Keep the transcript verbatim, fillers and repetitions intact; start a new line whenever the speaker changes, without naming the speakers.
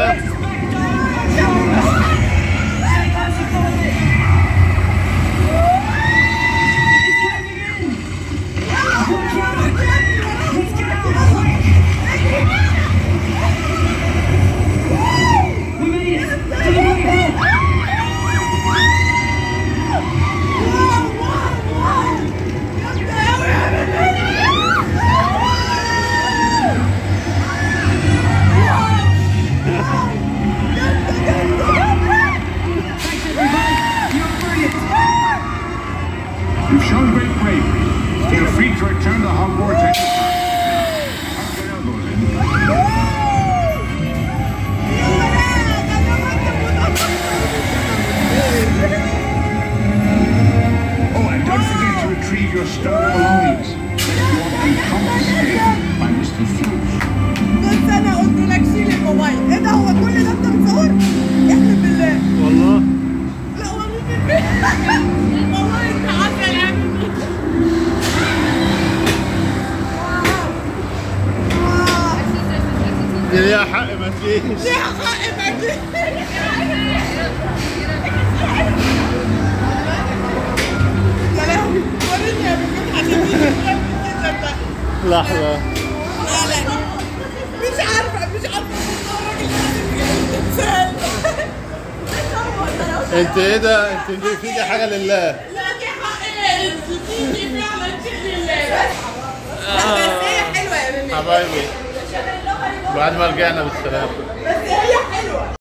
You've shown great bravery. Feel free to return to Hogwarts anytime. Oh, and don't forget to retrieve your stolen belongings. You're confiscated by Mister Filch.
بس انا قلت لك شيل الموبايل. ايه ده، هو كل ده انت مصور؟ احلف بالله.
والله؟
لا وريني والله انت عسل يا حبيبي.
دي ليها حق ما فيش.
ليها حق ما فيش. يا لهوي وريني يا بنت حبيبتي.
لحظة.
لا لا مش عارفة مش عارفة الراجل
انت ايه ده؟ انت فيكي حاجة لله.
لا دي حقيقة انت فيكي فعلا شيء لله. لا بس هي حلوة يا بنت
حبايبي بعد ما رجعنا بالسلامة.
بس هي حلوة.